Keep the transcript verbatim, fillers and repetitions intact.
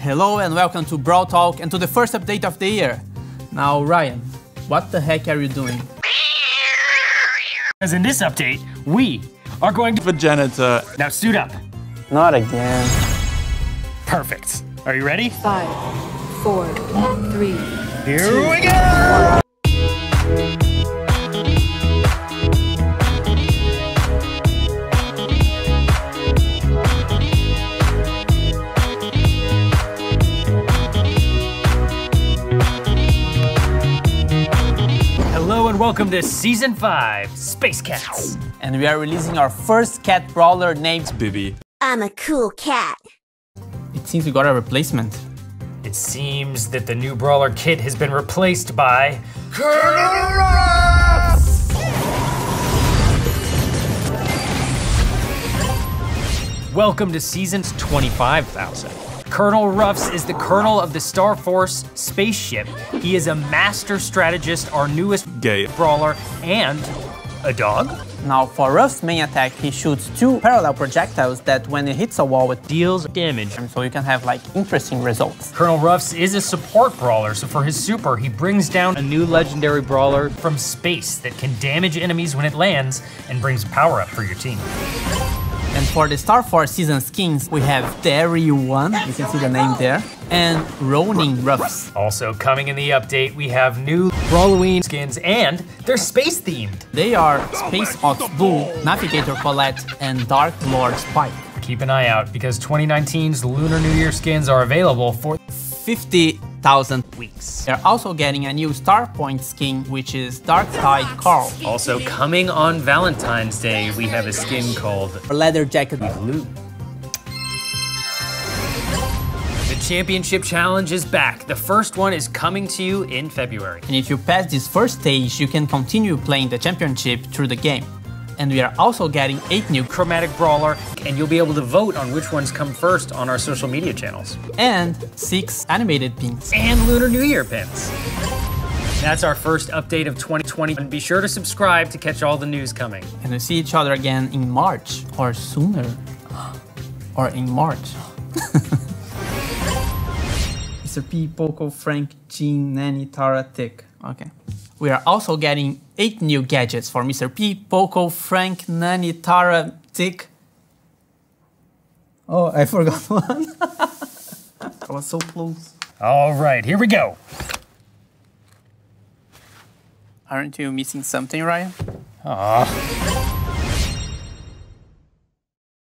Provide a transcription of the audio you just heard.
Hello and welcome to Brawl Talk and to the first update of the year. Now Ryan, what the heck are you doing? As in this update, we are going to the janitor. Now suit up. Not again. Perfect. Are you ready? Five, four, three. Here two, we go! Hello and welcome to Season five, Space Cats. And we are releasing our first cat brawler named Bibi. I'm a cool cat. It seems we got a replacement. It seems that the new brawler kit has been replaced by Colonel Ruffs! Welcome to Seasons twenty-five thousand. Colonel Ruffs is the colonel of the Starr Force spaceship. He is a master strategist, our newest Gay brawler, and a dog. Now for Ruff's main attack, he shoots two parallel projectiles that when it hits a wall, it Deals damage. so you can have like interesting results. Colonel Ruffs is a support brawler, so for his super, he brings down a new legendary brawler from space that can damage enemies when it lands and brings power up for your team. And for the Starr Force season skins, we have Terry one, you can see the name there, and Ronin Ruffs. Also coming in the update, we have new Brawloween skins and they're space themed. They are Space Ox Bull, Navigator Colette, and Dark Lord Spike. Keep an eye out because twenty nineteen's Lunar New Year skins are available for fifty thousand weeks. They're also getting a new Star Point skin, which is Dark Tide Carl. Also coming on Valentine's Day, we have a skin called Leather Jacket Blue. The Championship Challenge is back. The first one is coming to you in February. And if you pass this first stage, you can continue playing the championship through the game. And we are also getting eight new Chromatic Brawler, and you'll be able to vote on which ones come first on our social media channels. and six animated pins. And Lunar New Year pins. That's our first update of twenty twenty. And be sure to subscribe to catch all the news coming. And we see each other again in March or sooner. Or in March. Mister P, Poco, Frank, Jean, Nanny, Tara, Tick. Okay. We are also getting eight new gadgets for Mister P, Poco, Frank, Nanny, Tara, Tick. Oh, I forgot one. I was so close. All right, here we go. Aren't you missing something, Ryan? Aw.